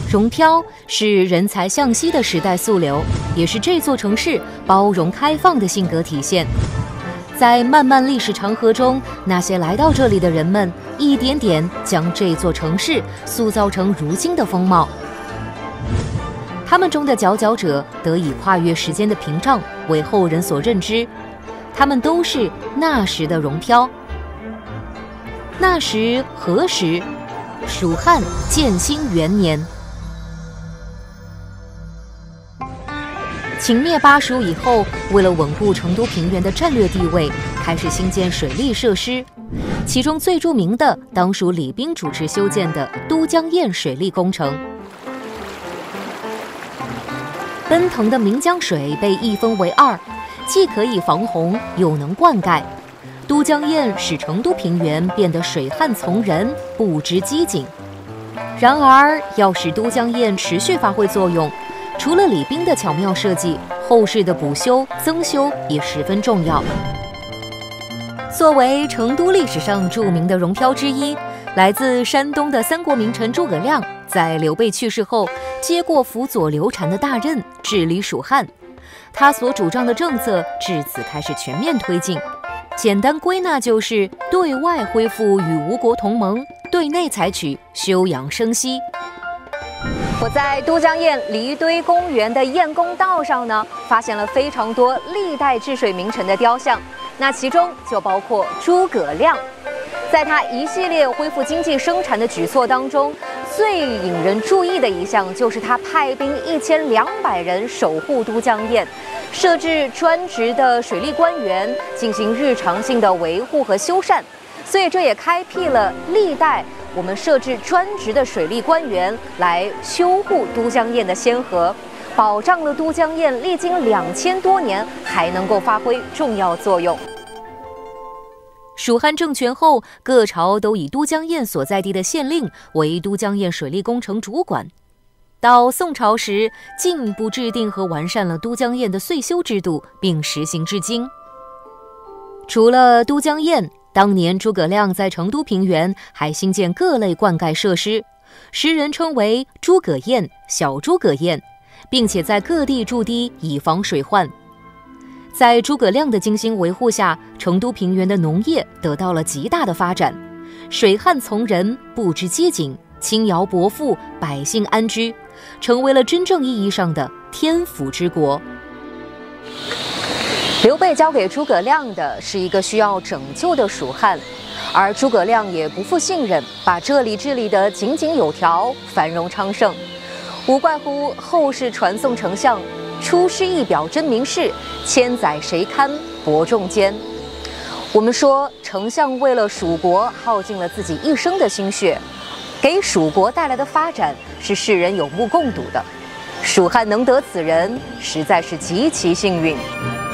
荣漂是人才向西的时代溯流，也是这座城市包容开放的性格体现。在漫漫历史长河中，那些来到这里的人们，一点点将这座城市塑造成如今的风貌。他们中的佼佼者得以跨越时间的屏障，为后人所认知。他们都是那时的荣漂。那时何时？蜀汉建兴元年。秦灭巴蜀以后，为了稳固成都平原的战略地位，开始兴建水利设施。其中最著名的当属李冰主持修建的都江堰水利工程。奔腾的岷江水被一分为二，既可以防洪，又能灌溉。都江堰使成都平原变得水旱从人，不知饥馑。然而，要使都江堰持续发挥作用，除了李冰的巧妙设计，后世的补修、增修也十分重要。作为成都历史上著名的荣漂之一，来自山东的三国名臣诸葛亮，在刘备去世后，接过辅佐刘禅的大任，治理蜀汉。他所主张的政策至此开始全面推进。简单归纳就是：对外恢复与吴国同盟，对内采取休养生息。 我在都江堰离堆公园的堰公道上呢，发现了非常多历代治水名臣的雕像，那其中就包括诸葛亮。在他一系列恢复经济生产的举措当中，最引人注意的一项就是他派兵1200人守护都江堰，设置专职的水利官员进行日常性的维护和修缮，所以这也开辟了历代我们设置专职的水利官员来修护都江堰的先河，保障了都江堰历经2000多年还能够发挥重要作用。 蜀汉政权后，各朝都以都江堰所在地的县令为都江堰水利工程主管。到宋朝时，进一步制定和完善了都江堰的岁修制度，并实行至今。除了都江堰，当年诸葛亮在成都平原还兴建各类灌溉设施，时人称为诸葛堰、小诸葛堰，并且在各地筑堤以防水患。在诸葛亮的精心维护下，成都平原的农业得到了极大的发展，水旱从人，不知饥馑，轻徭薄赋，百姓安居，成为了真正意义上的天府之国。 刘备交给诸葛亮的是一个需要拯救的蜀汉，而诸葛亮也不负信任，把这里治理得井井有条，繁荣昌盛。无怪乎后世传颂丞相出师一表真名士，千载谁堪伯仲间。我们说，丞相为了蜀国耗尽了自己一生的心血，给蜀国带来的发展是世人有目共睹的。蜀汉能得此人，实在是极其幸运。